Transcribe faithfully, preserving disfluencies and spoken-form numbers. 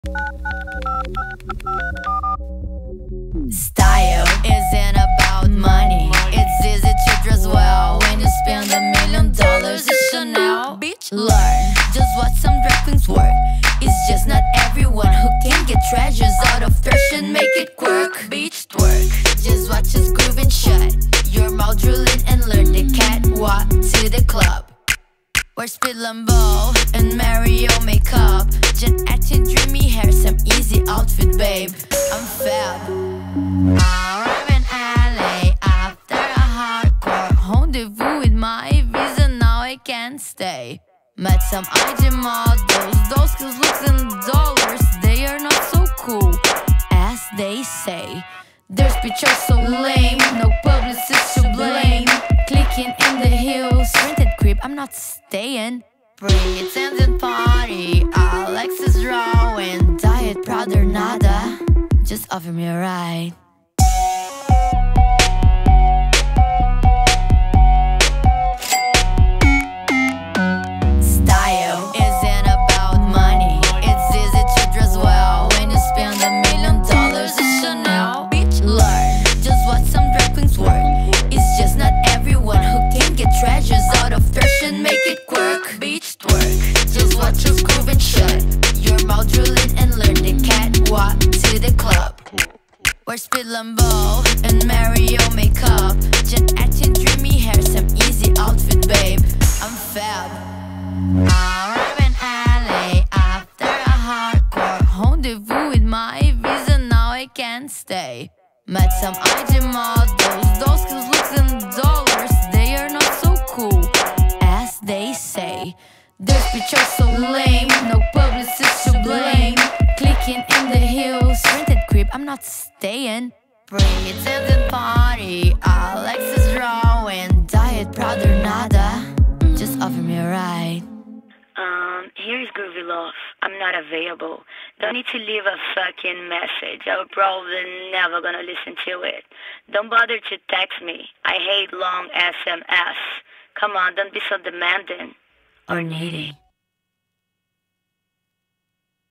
Style isn't about money. It's easy to dress well when you spend a million dollars at Chanel. Bitch, learn just what some drag queens work. It's just not everyone who can get treasures out of thrash and make it quirk. Bitch, twerk, just watch us groove and shut your mouth, drooling and learn the catwalk to the club. Wear Speed Lambo and Mario makeup, Jen acting dreamy hair, some easy outfit, babe. I'm fab. I'm in L A after a hardcore rendezvous with my visa, now I can't stay. Met some I G models, those kids looks in dollars, they are not so cool as they say. Their pictures so lame, no publicist to blame. Clicking in the hills, rented crib, I'm not staying. Pretending party, Alexis raw and diet proud or nada. Just offer me a ride. Style isn't about money. It's easy to dress well when you spend a million dollars at Chanel. Bitch, learn just what some drag queens work. It's just not everyone who can get treasures out of thrash and make it quirk. Bitch, twerk, just watch us groove and shut your mouth, drooling and learn the catwalk to the club. Wear Speed Lambo and Mario makeup, Jen acting dreamy hair, some easy outfit, babe. I'm fab. I'm in L A after a hardcore rendezvous with my visa, now I can't stay. Met some I G models, those kids looks in dollars, they are not so cool as they say. Their pictures so lame, no publicist to blame. Clicking in the hills, rented crib, I'm not staying. Pretending party, Alexis raw and diet proud or nada. Just offer me a ride. Um, here's Groovy Love. I'm not available. Don't need to leave a fucking message. I'm probably never gonna listen to it. Don't bother to text me. I hate long S M S. Come on, don't be so demanding Or needy.